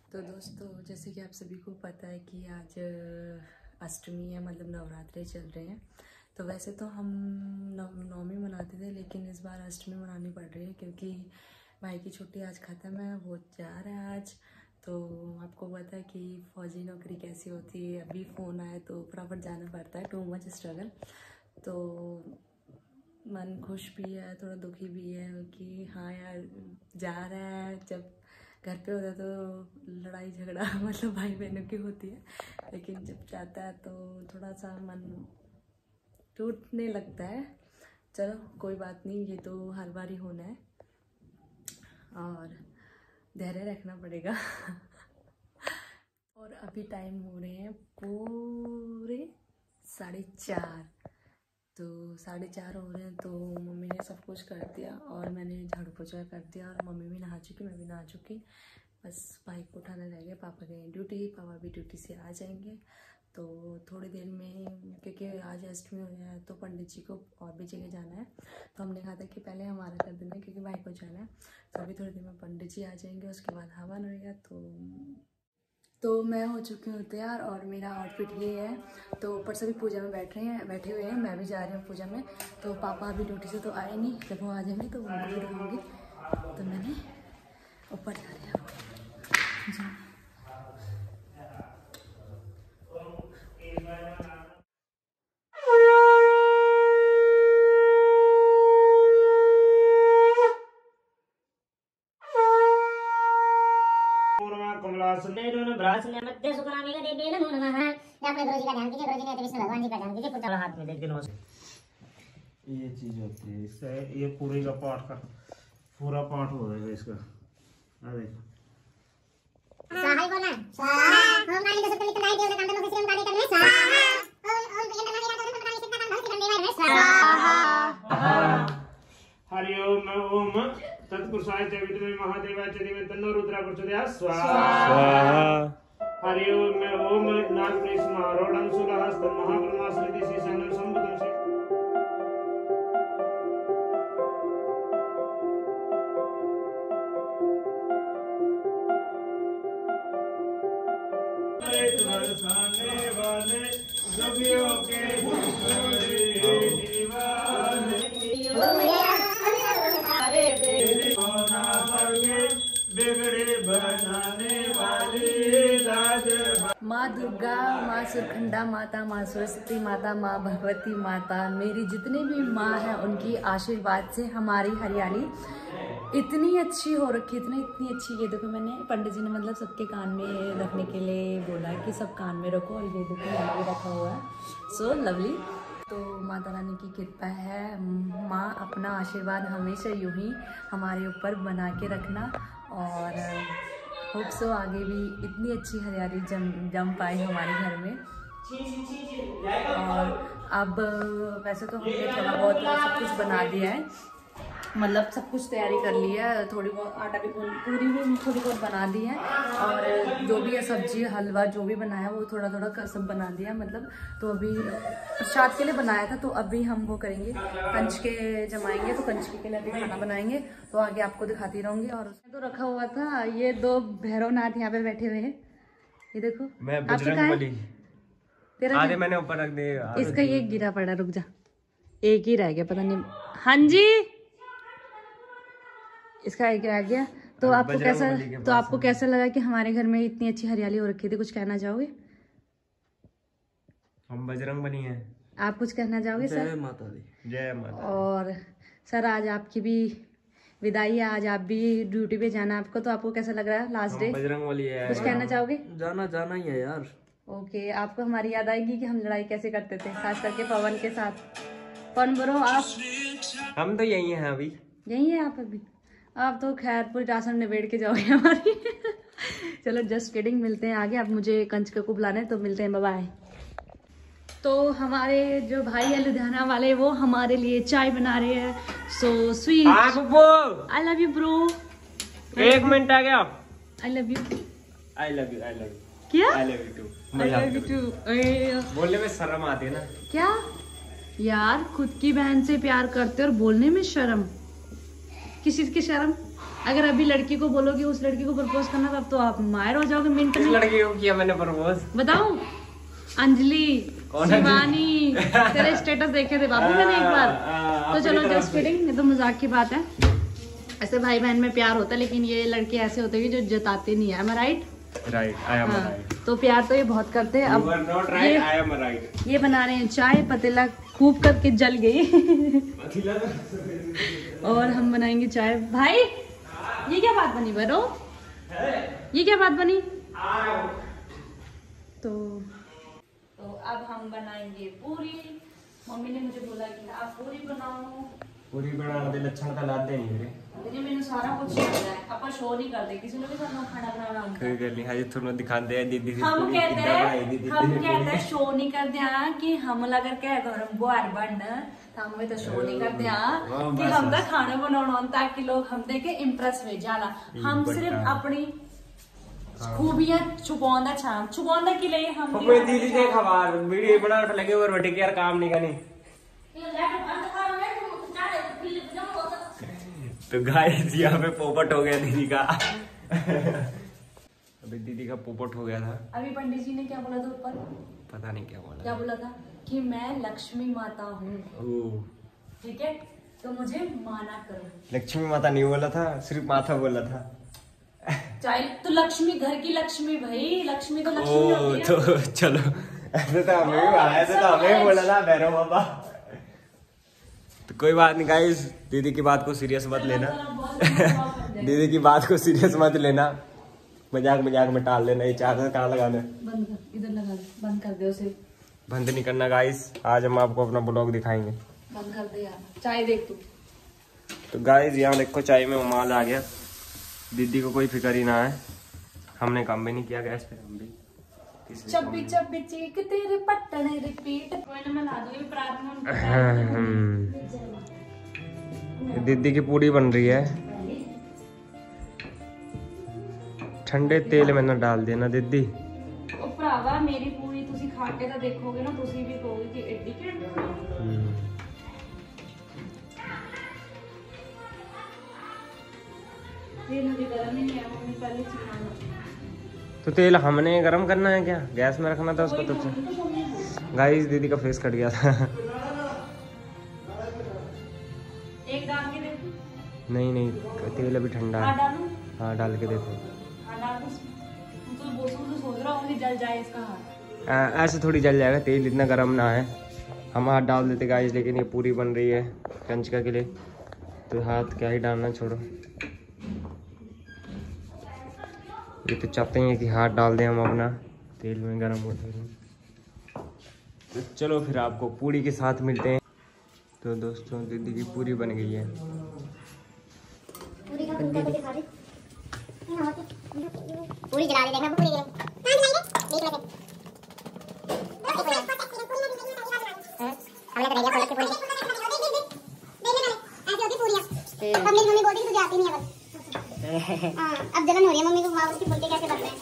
तो दोस्तों, जैसे कि आप सभी को पता है कि आज अष्टमी है, मतलब नवरात्रे चल रहे हैं। तो वैसे तो हम नवमी मनाते थे, लेकिन इस बार अष्टमी मनानी पड़ रही है क्योंकि भाई की छुट्टी आज ख़त्म है, वो जा रहा है आज। तो आपको पता है कि फौजी नौकरी कैसी होती है, अभी फ़ोन आए तो फटाफट जाना पड़ता है, टू मच स्ट्रगल। तो मन खुश भी है, थोड़ा दुखी भी है कि हाँ यार जा रहा है। जब घर पे होता है तो लड़ाई झगड़ा मतलब भाई बहनों की होती है, लेकिन जब जाता है तो थोड़ा सा मन टूटने लगता है। चलो कोई बात नहीं, ये तो हर बार ही होना है और धैर्य रखना पड़ेगा। और अभी टाइम हो रहे हैं पूरे 4:30। तो 4:30 हो रहे हैं, तो मम्मी ने सब कुछ कर दिया और मैंने झाड़ू पोछा कर दिया और मम्मी भी नहा चुकी, मैं भी नहा चुकी। बस भाई को उठाने रह गया, पापा गए ड्यूटी, पापा भी ड्यूटी से आ जाएंगे। तो थोड़ी देर में, क्योंकि आज अष्टमी हो गया है तो पंडित जी को और भी जगह जाना है, तो हमने कहा था कि पहले हमारा कर देना क्योंकि भाई को जाना है। तो अभी थोड़ी देर में पंडित जी आ जाएंगे, उसके बाद हवन होएगा। तो मैं हो चुकी हूँ तैयार और मेरा आउटफिट ये है। तो ऊपर सभी पूजा में बैठे हुए हैं, मैं भी जा रही हूँ पूजा में। तो पापा अभी ड्यूटी से तो आए नहीं, जब वो आ जाएंगे तो उनको भी दिखाऊंगी। तो मैंने ऊपर जा रही हूँ जी। हाथ में देख के ये चीज होती है, इससे ये पूरे का पाठ का पूरा पाठ हो जाएगा इसका। अरे स्वाहा बोलना, स्वाहा ओम काली का सकल कलाई देव कांड में श्रीम काली करने स्वाहा ओम प्रियंका मेरा तो पता नहीं कितना काम भक्ति करने वाले स्वाहा। हरि ओम तत्पुरुषाय च विद्महे महादेवाय च धीमहि तन्नो रुद्रः प्रचोदयात् स्वाहा। हरि ओम नागेश्वर आरोढ़ं सुलहस्त महाब्रह्माश्रिति श्रीशंकर संबुद्धं से बरसाने वाले जोगियों के दीवाने बिगड़े बनाने वाली लाज। माँ दुर्गा, माँ सुरखंडा माता, माँ सरस्वती माता, माँ भगवती माता, मेरी जितनी भी माँ है उनकी आशीर्वाद से हमारी हरियाली इतनी अच्छी हो रखी, इतनी अच्छी। ये देखो, मैंने पंडित जी ने मतलब सबके कान में रखने के लिए बोला है कि सब कान में रखो, और ये देखो यहाँ पे रखा हुआ है। So lovely. तो माता रानी की कृपा है, माँ अपना आशीर्वाद हमेशा यूं ही हमारे ऊपर बना के रखना, और होप सो आगे भी इतनी अच्छी हरियाली जम पाए हमारे घर में। और अब वैसे तो हमने थोड़ा बहुत सब कुछ बना दिया है, मतलब सब कुछ तैयारी कर लिया है, थोड़ी बहुत आटा भी पूरी भी थोड़ी बहुत बना दी है, और जो भी है सब्जी हलवा जो भी बनाया वो थोड़ा थोड़ा सब बना दिया मतलब। तो अभी शाद के लिए बनाया था, तो अभी हम वो करेंगे, कंचके जमाएंगे, तो कंचके के लिए अभी खाना बनाएंगे, तो आगे आपको दिखाती रहूंगी। और उसमें तो रखा हुआ था, ये 2 भैरवनाथ यहाँ पे बैठे हुए हैं, ये देखो। मैं बजरंगबली तेरा आधे मैंने ऊपर रख दिया, इसका ये गिरा पड़ा, रुक जा, एक ही रह गया, पता नहीं। हाँ जी, इसका एक रह गया। तो आपको कैसा लगा कि हमारे घर में इतनी अच्छी हरियाली हो रखी थी? कुछ कहना चाहोगे? हम बजरंगबली हैं। आप कुछ कहना चाहोगे सर? जय माता दी। जय माता। और सर आज आपकी भी विदाई है, आज आप भी ड्यूटी पे जाना है आपको, तो आपको कैसा लग रहा है लास्ट डे? बजरंगबली है। कुछ कहना चाहोगे? जाना ही है यार। ओके, आपको हमारी याद आएगी कि हम लड़ाई कैसे करते थे, खास करके पवन के साथ। पवन ब्रो, आप? हम तो यही हैं अभी। यही है आप अभी? आप तो खैर पूरी राशन निबेड़ के जाओगे हमारी। चलो जस्ट किडिंग, मिलते हैं आगे। अब मुझे कंचका को बुलाना है, तो मिलते हैं, बाय बाय। तो हमारे जो भाई है लुधियाना वाले, वो हमारे लिए चाय बना रहे हैं, so sweet. I love you bro. 1 minute आ गया। I love you. I love you क्या? I love you too. I love you too. बोलने में शर्म आती है ना क्या यार, खुद की बहन से प्यार करते और बोलने में शर्म? किस चीज की शर्म? अगर अभी लड़की को बोलोगे उस लड़की को प्रपोज करना तब तो आप मायर हो जाओगे मिनट किस में। लड़की को किया मैंने प्रपोज? बताऊं? अंजलि, शिवानी, तेरे स्टेटस देखे थे बाबू मैंने एक बार। तो चलो जस्ट किडिंग, ये तो मजाक की बात है। ऐसे भाई बहन में प्यार होता है, लेकिन ये लड़के ऐसे होते हैं जो जताते नहीं है। Right right, I am right. तो प्यार तो ये बहुत करते हैं। अब not right, I am right. ये बना रहे हैं चाय, पतीला खूब करके जल गई और हम बनाएंगे चाय। भाई ये क्या बात बनी बरो? ये क्या बात बनी? तो अब हम बनाएंगे पूरी। मम्मी ने मुझे बोला कि आप पूरी बनाओ। पूरी बनाने दे लक्षण तो लाते नहीं रे। लेकिन मैंने सारा कुछ आता है। अपन शो नहीं करते किसी ने भी खाना बनाना होता है। कोई कर नहीं, हां थोड़ा दिखाते हैं दीदी की हम पूरी कहते कितना बनाई हैं दीदी। शो नहीं करते हैं कि हम अगर कह घर बुआर बन तो हम तो शो नहीं करते हैं कि हम तो खाना बनाना ताकि लोग हम देखे इम्प्रेस हो जाला। हम सिर्फ अपनी खूबियां छुपाने के लिए हम कोई दीदी देख हमार वीडियो बना उठ लगे और बेटे के यार काम नहीं करनी। तो गाइस यहाँ पे पोपट हो गया दीदी का। अभी दीदी का पोपट हो गया था। अभी पंडित जी ने क्या बोला था ऊपर? पता नहीं क्या बोला। क्या बोला था कि मैं लक्ष्मी माता हूँ, ठीक है, तो मुझे माना करो। लक्ष्मी माता नहीं बोला था, सिर्फ माथा बोला था। चाहे तो लक्ष्मी, घर की लक्ष्मी भाई, लक्ष्मी तो लक्ष्मी होती है। तो चलो ऐसे तो हमें भी आया, ऐसे तो हमें भी बोला था भैरव बाबा। तो कोई बात नहीं गाइस, दीदी की बात को सीरियस मत लेना। दीदी की बात को सीरियस मत लेना, मजाक में टाल लेना। ये चार्जर कहाँ लगाना है? बंद कर, इधर लगा दे, बंद कर दे उसे। बंद नहीं करना गाइस, आज हम आपको अपना ब्लॉग दिखाएंगे। बंद कर दे यार। चाय देख तू। तो गाइस यहाँ देखो चाय में उमाल आ गया। दीदी को कोई फिक्र ही ना है, हमने काम भी नहीं किया गैस पे। हम भी चब्बी चब्बी चीक तेरे पट्टने रिपीट कोई ना ला दो। ये प्रार्थना दीदी की पूरी बन रही है। ठंडे तेल में ना डाल देना दीदी। ओ भरावा मेरी पूरी तुसी खा के तो देखोगे ना, तुसी भी कहोगे कि एडी के। तेल अभी गरम ही नहीं है, मम्मी पहले चिकना। तो तेल हमने गरम करना है क्या? गैस में रखना था उसको तब से। गाइस दीदी का फेस कट गया था। एक डाल के देखो। नहीं तेल अभी ठंडा है। डालूं? हाँ डाल के देखो। डाल दो। तो सोच रहा हूँ कि जल जाए इसका हाथ। ऐसे थोड़ी जल जाएगा, तेल इतना गर्म ना है। हम हाथ डाल देते गाइस, लेकिन ये पूरी बन रही है कंचका के लिए, तो हाथ क्या ही डालना, छोड़ो। ये तो चाहते हैं कि हाथ डाल दें हम अपना तेल में गर्म हो जाए। तो चलो फिर आपको पूरी के साथ मिलते हैं। तो दोस्तों दीदी की पूरी बन गई है। पूरी जला दे, देखना पूरी अब जलन हो रही है मम्मी को। बाबू की फुलके कैसे बनते हैं?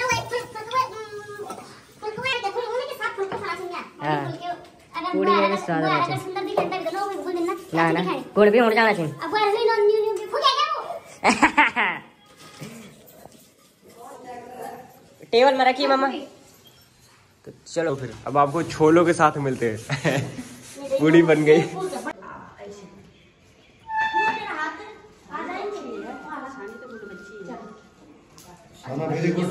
पूरी में स्वाद होना चाहिए। सुंदर भी लगता है लोग बोल देना ना ना गुड़ भी उड़ जाना चाहिए। अब ऐसे नो न्यू न्यू फुल गया वो। टेबल में रखी मम्मा। तो चलो फिर अब आपको छोलों के साथ मिलते हैं। पूरी बन गई। Sana very good.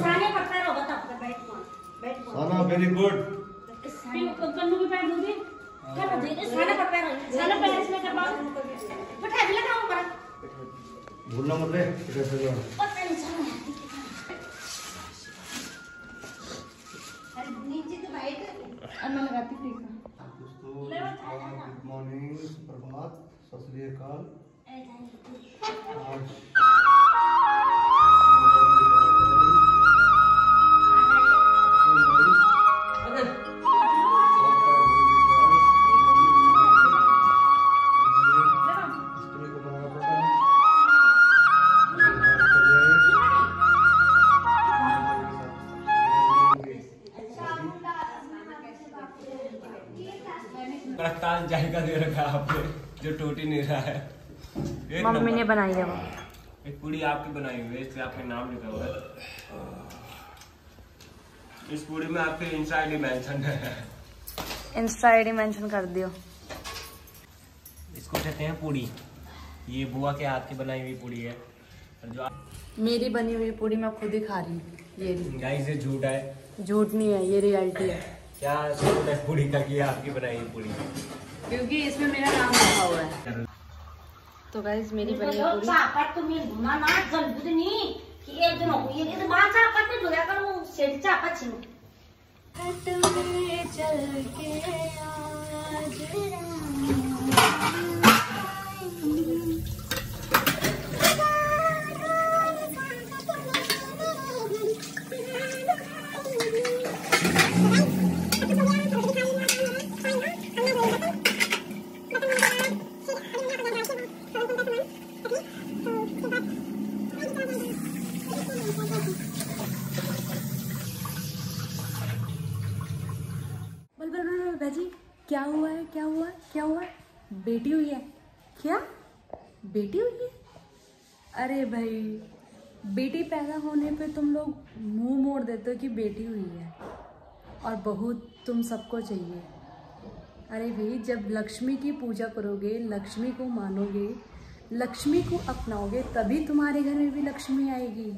Sana very good. Kannu भी पैर दूंगी। कर दे साना पैर इसमें कर पाओ। बैठा दिला का ऊपर। भूलना मत रे, इधर से जाओ। अरे नीचे तो वाइट अन्ना लगाती थी। गुड मॉर्निंग, सुप्रभात, सत श्री अकाल। रफ्तार जायका दे रखा आपने, जो टूट ही नहीं रहा है। मम्मी ने बनाई है वो। एक पूड़ी आपकी बनाई हुई है, इस पे आपका नाम लिखा हुआ है। इस पूड़ी में आपके इंस्टा आईडी मेंशन है। इंस्टा आईडी मेंशन कर दियो। इसको कहते हैं पूड़ी। ये बुआ के हाथ की बनाई हुई पूड़ी है। और जो मेरी बनी हुई पूड़ी मैं खुद ही खा रही हूँ। ये गाइस ये झूठ है, झूठ नहीं है, ये रियलिटी है। क्या झूठ है पूड़ी का कि आपकी बनाई हुई पूड़ी? क्योंकि इसमें मेरा नाम लिखा हुआ है। तो गाइस मेरी बनी हुई पूड़ी चापट तुम्ही घुमा ना जल्दी नहीं कि एक दिन हो ये मां चापट नहीं धुला कर वो सेठ चापट छिन चल के आज बाजी क्या हुआ है, क्या हुआ है, क्या हुआ है? बेटी हुई है क्या? बेटी हुई है? अरे भाई, बेटी पैदा होने पे तुम लोग मुंह मोड़ देते हो कि बेटी हुई है और बहू तुम सबको चाहिए। अरे भाई, जब लक्ष्मी की पूजा करोगे, लक्ष्मी को मानोगे, लक्ष्मी को अपनाओगे, तभी तुम्हारे घर में भी लक्ष्मी आएगी।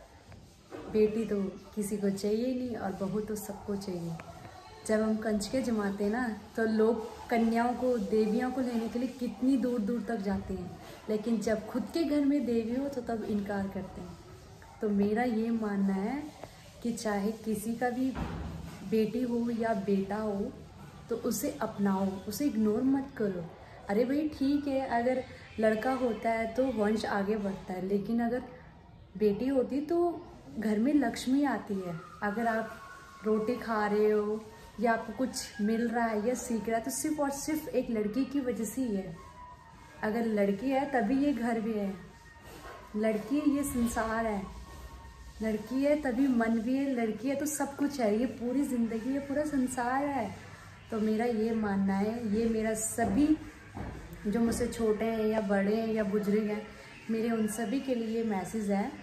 बेटी तो किसी को चाहिए नहीं और बहू तो सबको चाहिए। जब हम कंचके जमाते हैं ना, तो लोग कन्याओं को, देवियों को लेने के लिए कितनी दूर दूर तक जाते हैं, लेकिन जब खुद के घर में देवी हो तो तब इनकार करते हैं। तो मेरा ये मानना है कि चाहे किसी का भी बेटी हो या बेटा हो, तो उसे अपनाओ, उसे इग्नोर मत करो। अरे भाई ठीक है, अगर लड़का होता है तो वंश आगे बढ़ता है, लेकिन अगर बेटी होती तो घर में लक्ष्मी आती है। अगर आप रोटी खा रहे हो या आपको कुछ मिल रहा है या सीख रहा है तो सिर्फ और सिर्फ एक लड़की की वजह से ही है। अगर लड़की है तभी ये घर भी है, लड़की है ये संसार है, लड़की है तभी मन भी है, लड़की है तो सब कुछ है, ये पूरी ज़िंदगी, ये पूरा संसार है। तो मेरा ये मानना है, ये मेरा सभी जो मुझसे छोटे हैं या बड़े हैं या बुजुर्ग हैं, मेरे उन सभी के लिए मैसेज है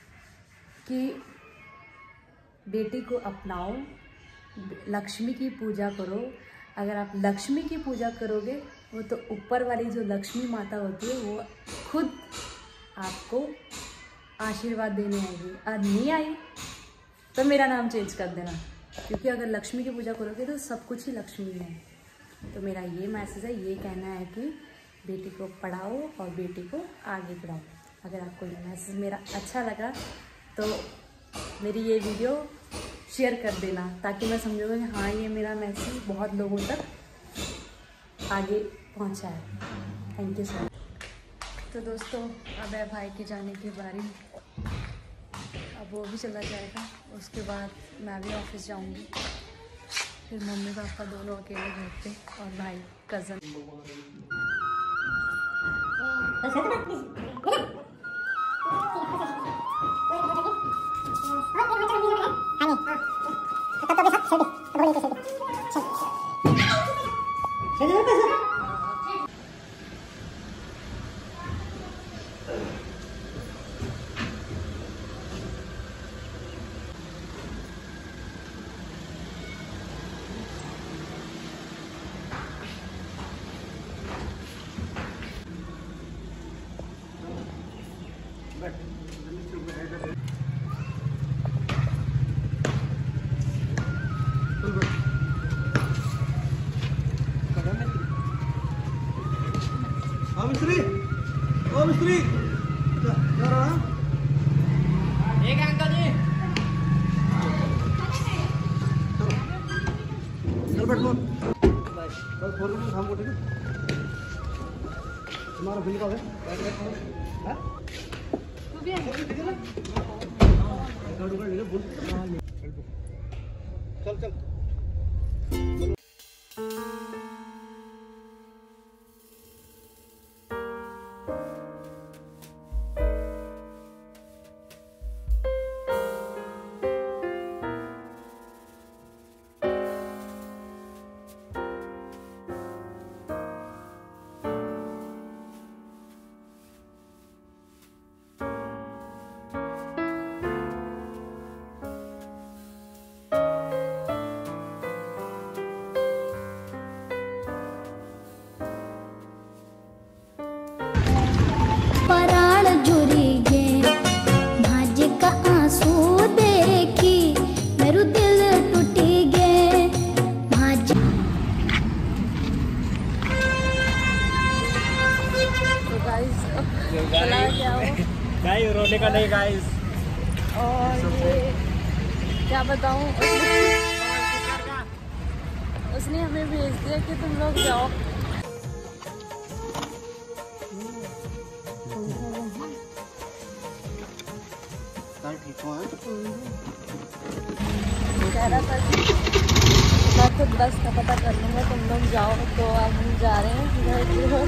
कि बेटी को अपनाओ, लक्ष्मी की पूजा करो। अगर आप लक्ष्मी की पूजा करोगे, वो तो ऊपर वाली जो लक्ष्मी माता होती है वो खुद आपको आशीर्वाद देने आएगी। और नहीं आई तो मेरा नाम चेंज कर देना, क्योंकि अगर लक्ष्मी की पूजा करोगे तो सब कुछ ही लक्ष्मी है। तो मेरा ये मैसेज है, ये कहना है कि बेटी को पढ़ाओ और बेटी को आगे बढ़ाओ। अगर आपको ये मैसेज मेरा अच्छा लगा तो मेरी ये वीडियो शेयर कर देना, ताकि मैं समझूंगा कि हाँ, ये मेरा मैसेज बहुत लोगों तक आगे पहुंचा है। Thank you sir. तो दोस्तों, अब है भाई की जाने की बारी। अब वो भी चला जाएगा, उसके बाद मैं भी ऑफिस जाऊंगी, फिर मम्मी पापा दोनों अकेले घर पे और भाई कज़न। मिस्त्री, ओ मिस्त्री, क्या रहा है? एक अंकल जी, चल बैठ लो। बस फोन में काम करते हैं। तुम्हारा बिल का है? हैं? तू भी है? चल चल। गाइस। और ये क्या बताऊँ, उसने हमें भेज दिया कि तुम लोग जाओ। कह रहा था कि मैं खुद बस का पता कर लूँगा, तुम लोग जाओ। तो अब हम जा रहे हैं घर की ओर।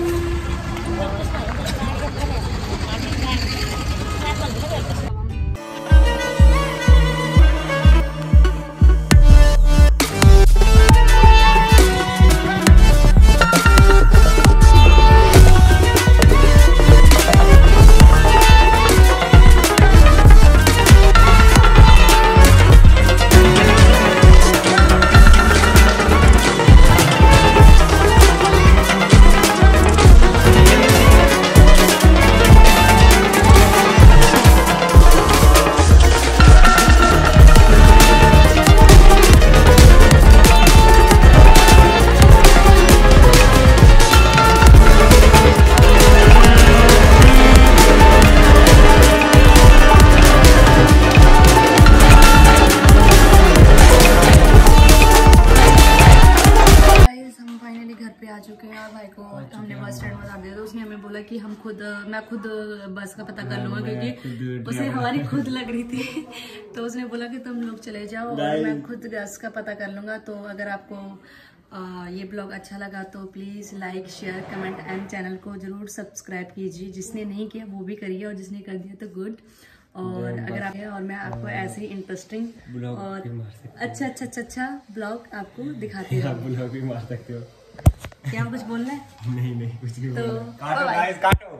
आ चुके हैं और भाई को हमने बस स्टैंड बता दिया। तो उसने हमें बोला कि मैं खुद बस का पता कर लूंगा, क्योंकि उसे हमारी खुद लग रही थी। तो उसने बोला कि तुम लोग चले जाओ और मैं खुद बस का पता कर लूंगा। तो अगर आपको ये ब्लॉग अच्छा लगा तो please like, share, comment and channel को ज़रूर सब्सक्राइब कीजिए। जिसने नहीं किया वो भी करिए, और जिसने कर दिया तो गुड। और अगर आप और मैं आपको ऐसे ही इंटरेस्टिंग और अच्छा ब्लॉग आपको दिखाती हूँ। ब्लॉग भी मार सकते हो। क्या कुछ बोलना है? नहीं कुछ नहीं। तो काटो गाइस, काटो।